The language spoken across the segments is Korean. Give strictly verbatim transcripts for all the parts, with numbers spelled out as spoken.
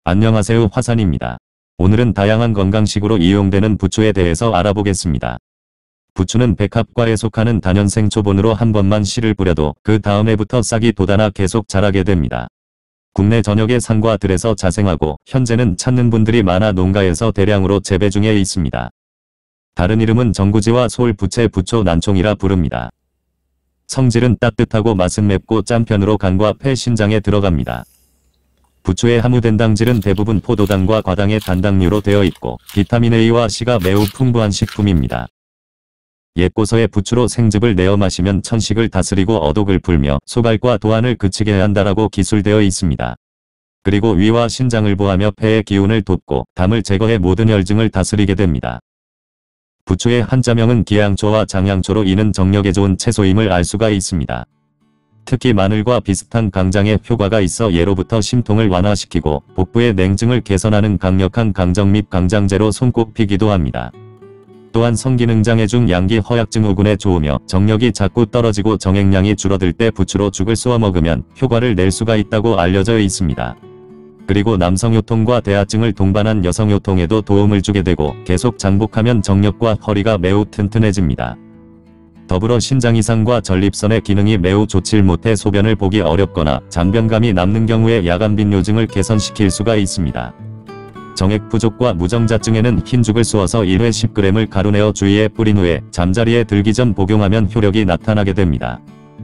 안녕하세요, 화산입니다. 오늘은 다양한 건강식으로 이용되는 부추에 대해서 알아보겠습니다. 부추는 백합과에 속하는 다년생 초본으로 한 번만 씨를 뿌려도 그 다음해부터 싹이 돋아나 계속 자라게 됩니다. 국내 전역의 산과 들에서 자생하고 현재는 찾는 분들이 많아 농가에서 대량으로 재배 중에 있습니다. 다른 이름은 정구지와 소울부채 부초 난총이라 부릅니다. 성질은 따뜻하고 맛은 맵고 짠 편으로 간과 폐 신장에 들어갑니다. 부추의 함유된당질은 대부분 포도당과 과당의 단당류로 되어 있고 비타민 A와 C가 매우 풍부한 식품입니다. 옛고서의 부추로 생즙을 내어 마시면 천식을 다스리고 어독을 풀며 소갈과 도안을 그치게 한다라고 기술되어 있습니다. 그리고 위와 신장을 보하며 폐의 기운을 돋고 담을 제거해 모든 혈증을 다스리게 됩니다. 부추의 한자명은 기양초와 장양초로 이는 정력에 좋은 채소임을 알 수가 있습니다. 특히 마늘과 비슷한 강장에 효과가 있어 예로부터 심통을 완화시키고 복부의 냉증을 개선하는 강력한 강정 및 강장제로 손꼽히기도 합니다. 또한 성기능장애 중 양기 허약증 호군에 좋으며 정력이 자꾸 떨어지고 정액량이 줄어들 때 부추로 죽을 쏘아 먹으면 효과를 낼 수가 있다고 알려져 있습니다. 그리고 남성요통과 대하증을 동반한 여성요통에도 도움을 주게 되고 계속 장복하면 정력과 허리가 매우 튼튼해집니다. 더불어 신장 이상과 전립선의 기능이 매우 좋질 못해 소변을 보기 어렵거나 잔변감이 남는 경우에 야간빈뇨증을 개선시킬 수가 있습니다. 정액 부족과 무정자증에는 흰죽을 쏘아서 일 회 십 그램을 가루내어 주위에 뿌린 후에 잠자리에 들기 전 복용하면 효력이 나타나게 됩니다.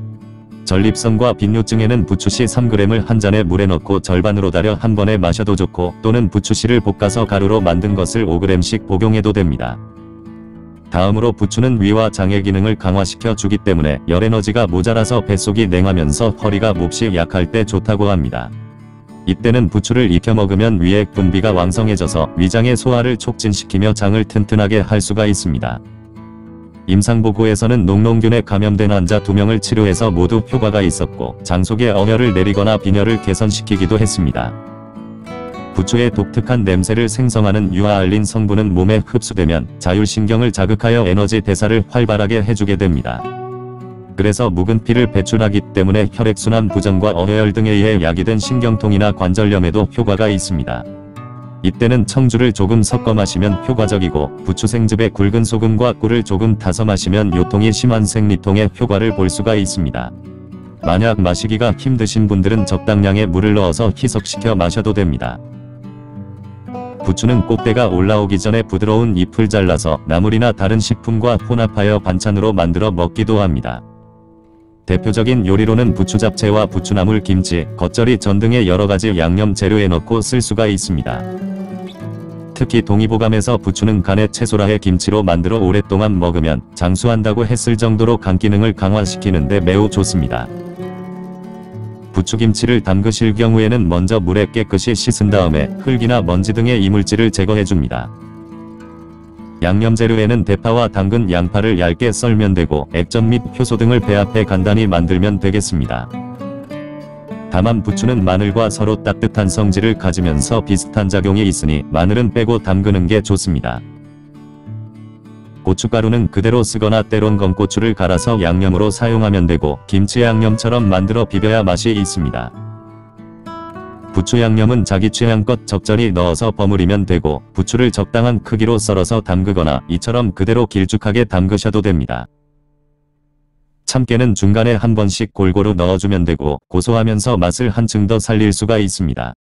전립선과 빈뇨증에는 부추씨 삼 그램을 한 잔의 물에 넣고 절반으로 달여 한 번에 마셔도 좋고 또는 부추씨를 볶아서 가루로 만든 것을 오 그램씩 복용해도 됩니다. 다음으로 부추는 위와 장의 기능을 강화시켜 주기 때문에 열에너지가 모자라서 뱃속이 냉하면서 허리가 몹시 약할 때 좋다고 합니다. 이때는 부추를 익혀 먹으면 위액 분비가 왕성해져서 위장의 소화를 촉진시키며 장을 튼튼하게 할 수가 있습니다. 임상보고에서는 녹농균에 감염된 환자 두 명을 치료해서 모두 효과가 있었고 장 속의 어혈을 내리거나 빈혈을 개선시키기도 했습니다. 부추의 독특한 냄새를 생성하는 유아알린 성분은 몸에 흡수되면 자율신경을 자극하여 에너지 대사를 활발하게 해주게 됩니다. 그래서 묵은 피를 배출하기 때문에 혈액순환 부정과 어혈 등에 의해 야기된 신경통이나 관절염에도 효과가 있습니다. 이때는 청주를 조금 섞어 마시면 효과적이고 부추 생즙에 굵은 소금과 꿀을 조금 타서 마시면 요통이 심한 생리통에 효과를 볼 수가 있습니다. 만약 마시기가 힘드신 분들은 적당량의 물을 넣어서 희석시켜 마셔도 됩니다. 부추는 꽃대가 올라오기 전에 부드러운 잎을 잘라서 나물이나 다른 식품과 혼합하여 반찬으로 만들어 먹기도 합니다. 대표적인 요리로는 부추 잡채와 부추나물 김치, 겉절이 전 등의 여러가지 양념 재료에 넣고 쓸 수가 있습니다. 특히 동의보감에서 부추는 간의 채소라해 김치로 만들어 오랫동안 먹으면 장수한다고 했을 정도로 간 기능을 강화시키는데 매우 좋습니다. 부추김치를 담그실 경우에는 먼저 물에 깨끗이 씻은 다음에 흙이나 먼지 등의 이물질을 제거해줍니다. 양념 재료에는 대파와 당근, 양파를 얇게 썰면 되고 액젓 및 효소 등을 배합해 간단히 만들면 되겠습니다. 다만 부추는 마늘과 서로 따뜻한 성질을 가지면서 비슷한 작용이 있으니 마늘은 빼고 담그는 게 좋습니다. 고춧가루는 그대로 쓰거나 때론 건고추를 갈아서 양념으로 사용하면 되고 김치 양념처럼 만들어 비벼야 맛이 있습니다. 부추 양념은 자기 취향껏 적절히 넣어서 버무리면 되고 부추를 적당한 크기로 썰어서 담그거나 이처럼 그대로 길쭉하게 담그셔도 됩니다. 참깨는 중간에 한 번씩 골고루 넣어주면 되고 고소하면서 맛을 한층 더 살릴 수가 있습니다.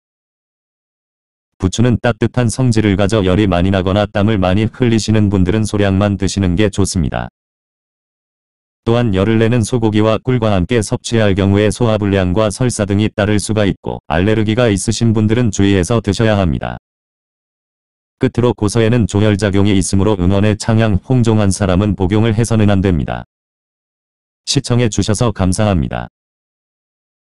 부추는 따뜻한 성질을 가져 열이 많이 나거나 땀을 많이 흘리시는 분들은 소량만 드시는 게 좋습니다. 또한 열을 내는 소고기와 꿀과 함께 섭취할 경우에 소화불량과 설사 등이 따를 수가 있고 알레르기가 있으신 분들은 주의해서 드셔야 합니다. 끝으로 고서에는 조혈작용이 있으므로 응원에 창양 홍종한 사람은 복용을 해서는 안 됩니다. 시청해 주셔서 감사합니다.